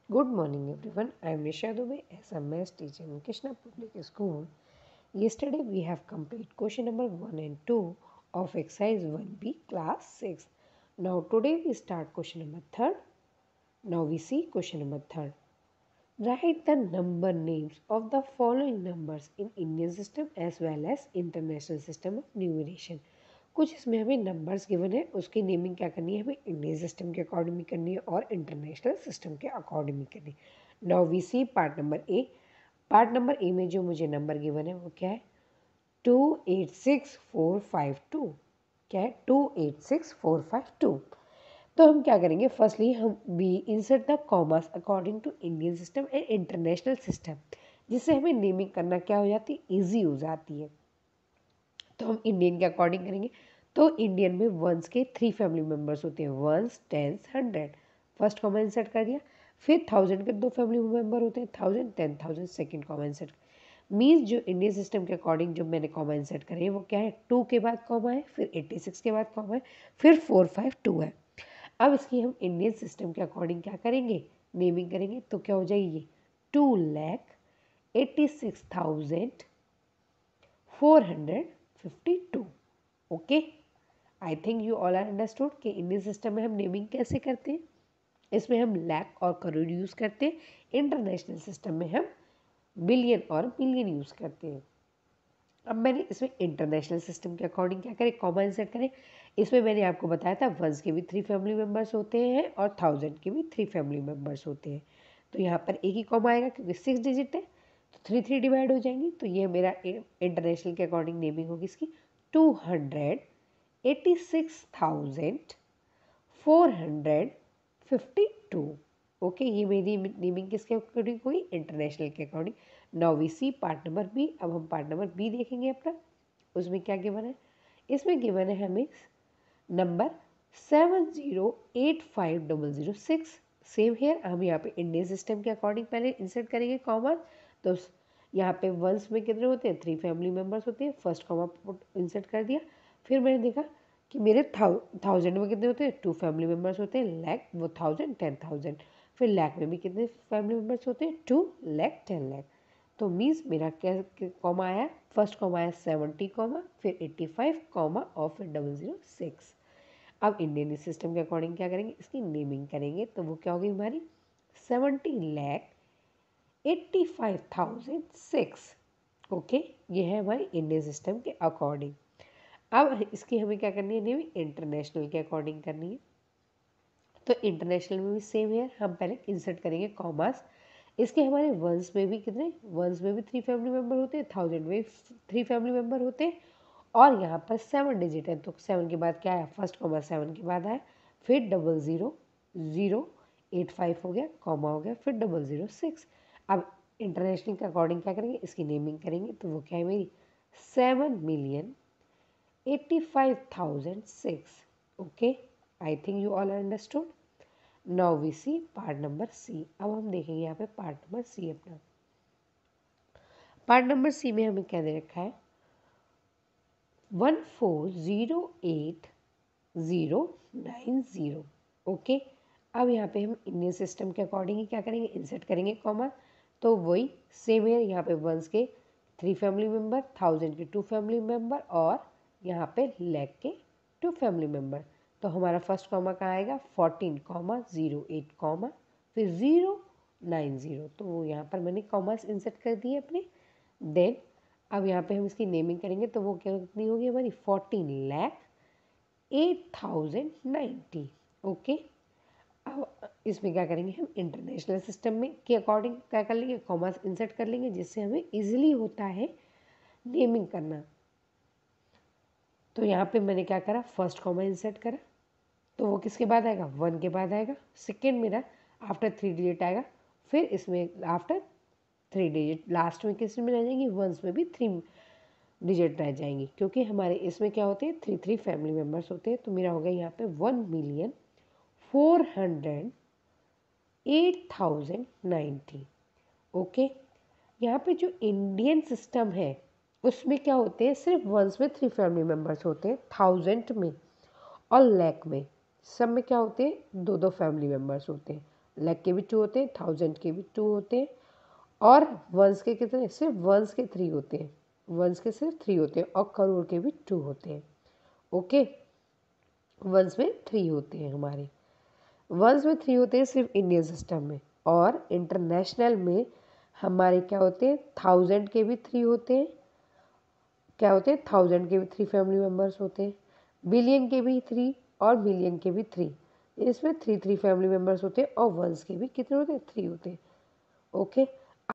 Good morning, everyone. I am Nisha Dubey as a maths teacher in Krishna Public School. Yesterday, we have completed question number 1 and 2 of exercise 1B, class 6. Now, today we start question number 3. Now, we see question number 3. Write the number names of the following numbers in Indian system as well as international system of numeration. कुछ इसमें हमें numbers given है, उसकी naming क्या करनी है, हमें Indian system के अकॉर्डिंग भी करनी है और इंटरनेशनल सिस्टम के अकॉर्डिंग भी करनी है। Now we see part number A. Part number A में जो मुझे नंबर गिवन है वो क्या है, 286452। क्या है, 286452। तो हम क्या करेंगे, फर्स्टली हम be insert the commas according to Indian system and international system, जिससे हमें नेमिंग करना क्या हो जाती है, ईजी हो जाती है। तो हम इंडियन के अकॉर्डिंग करेंगे। तो इंडियन में वंस के 3 फैमिली मेम्बर्स होते हैं, ones, tens, 100। First comma insert कर दिया। फिर 1000 के 2 फैमिली मेम्बर होते हैं, 1000, 10,000। सेकेंड कॉमा इंसर्ट मीन्स जो इंडियन सिस्टम के अकॉर्डिंग जो मैंने कॉमा इंसर्ट करे हैं वो क्या है, 2 के बाद कॉमा है, फिर 86 के बाद कॉमा है, फिर 452 है। अब इसकी हम इंडियन सिस्टम के अकॉर्डिंग क्या करेंगे, नेमिंग करेंगे। तो क्या हो जाएगी, 2,86,452। Okay, I think you all are understood कि इंडियन सिस्टम में हम नेमिंग कैसे करते हैं। इसमें हम लैख और करोड़ यूज़ करते हैं, इंटरनेशनल सिस्टम में हम बिलियन और मिलियन यूज़ करते हैं। अब मैंने इसमें इंटरनेशनल सिस्टम के अकॉर्डिंग क्या करें, कॉमा इंसर्ट करें। इसमें मैंने आपको बताया था वंस के भी 3 फैमिली मेम्बर्स होते हैं और 1000 के भी 3 फैमिली मेम्बर्स होते हैं। तो यहाँ पर एक ही कॉमा आएगा क्योंकि 6 डिजिट है, तो 3 डिवाइड हो जाएंगी। तो ये मेरा इंटरनेशनल के अकॉर्डिंग नेमिंग होगी इसकी 286,452। ओके, ये मेरी नेमिंग किसके अकॉर्डिंग हुई, इंटरनेशनल के according. Now we see part number B. अब हम पार्ट नंबर बी देखेंगे अपना। उसमें क्या गिवन है, इसमें गिवन है हमें नंबर 7085006। सेम हेयर, हम यहाँ पे इंडियन सिस्टम के अकॉर्डिंग पहले इंसर्ट करेंगे कॉमा। तो यहाँ पे वंस में कितने होते हैं, 3 फैमिली मेम्बर्स होते हैं। फर्स्ट कॉमा इंसर्ट कर दिया। फिर मैंने देखा कि मेरे 1000 में कितने होते हैं, 2 फैमिली मेम्बर्स होते हैं, लैख वो 1000, 10,000। फिर लैख में भी कितने फैमिली मेम्बर्स होते हैं, 2 लैख, 10 लैख। तो मीन्स मेरा क्या कॉमा आया, फर्स्ट कॉमा आया 70 कॉमा, फिर 85 कॉमा और फिर 006। अब इंडियन सिस्टम के अकॉर्डिंग क्या करेंगे, इसकी नेमिंग करेंगे। तो वो क्या होगी हमारी 70,85,006। ओके, ये है हमारी इंडियन सिस्टम के अकॉर्डिंग। अब इसकी हमें क्या करनी है, नेमिंग इंटरनेशनल के अकॉर्डिंग करनी है। तो इंटरनेशनल में भी सेम है, हम पहले इंसर्ट करेंगे कॉमास। इसके हमारे वंस में भी कितने, वंस में भी 3 फैमिली मेम्बर होते हैं, 1000 में 3 फैमिली मेम्बर होते हैं, और यहाँ पर 7 डिजिट है। तो 7 के बाद क्या आया, फर्स्ट कॉमा 7 के बाद आया, फिर 00085 हो गया, कॉमा हो गया, फिर 006। अब इंटरनेशनल के अकॉर्डिंग क्या करेंगे, इसकी नेमिंग करेंगे। तो वो क्या है मेरी 7,85,006। Okay, I think you all understood. Now we see part number C. अब हम देखेंगे यहाँ पे पार्ट नंबर सी अपना। पार्ट नंबर सी में हमें क्या दे रखा है, 1408,090। ओके, अब यहाँ पे हम इंडियन सिस्टम के अकॉर्डिंग ही क्या करेंगे, इंसर्ट करेंगे कॉमा। तो वही सेम है, यहाँ पे वंस के 3 फैमिली मेम्बर, 1000 के 2 फैमिली मेम्बर, और यहाँ पे लैख के 2 फैमिली मेम्बर। तो हमारा फर्स्ट कॉमा कहाँ आएगा, 14,08, फिर 090। तो वो यहाँ पर मैंने कॉमास इंसर्ट कर दिए अपने। देन अब यहाँ पे हम इसकी नेमिंग करेंगे। तो वो क्या कितनी होगी हमारी 14,08,090। ओके, अब इसमें क्या करेंगे, हम इंटरनेशनल सिस्टम में के अकॉर्डिंग क्या कर लेंगे, कॉमास इंसर्ट कर लेंगे, जिससे हमें इजीली होता है नेमिंग करना। तो यहाँ पे मैंने क्या करा, फर्स्ट कॉमा इंसर्ट करा। तो वो किसके बाद आएगा, 1 के बाद आएगा। सेकेंड मेरा आफ्टर 3 डिजिट आएगा। फिर इसमें आफ्टर 3 डिजिट लास्ट में किस में रह जाएंगी, वंस में भी 3 डिजिट रह जाएंगी, क्योंकि हमारे इसमें क्या होते हैं, 3 फैमिली मेम्बर्स होते हैं। तो मेरा हो गया यहाँ पे 1,408,090। ओके, यहाँ पे जो इंडियन सिस्टम है उसमें क्या होते हैं, सिर्फ वंस में 3 फैमिली मेम्बर्स होते हैं, 1000 में और लैख में सब में क्या होते हैं, 2 फैमिली मेम्बर्स होते हैं। लाख के भी 2 होते हैं, 1000 के भी 2 होते हैं, और वंस के कितने, सिर्फ वंस के 3 होते हैं, वंस के सिर्फ 3 होते हैं, और करोड़ के भी 2 होते हैं। ओके, वंस में 3 होते हैं हमारे, वंस में 3 होते हैं सिर्फ इंडियन सिस्टम में, और इंटरनेशनल में हमारे क्या होते हैं, 1000 के भी 3 होते हैं, क्या होते हैं, 1000 के भी 3 फैमिली मेम्बर्स होते हैं, बिलियन के भी 3 और बिलियन के भी 3, इसमें 3 3 फैमिली मेम्बर्स होते हैं, और वंस के भी कितने होते हैं, 3 होते हैं। ओके,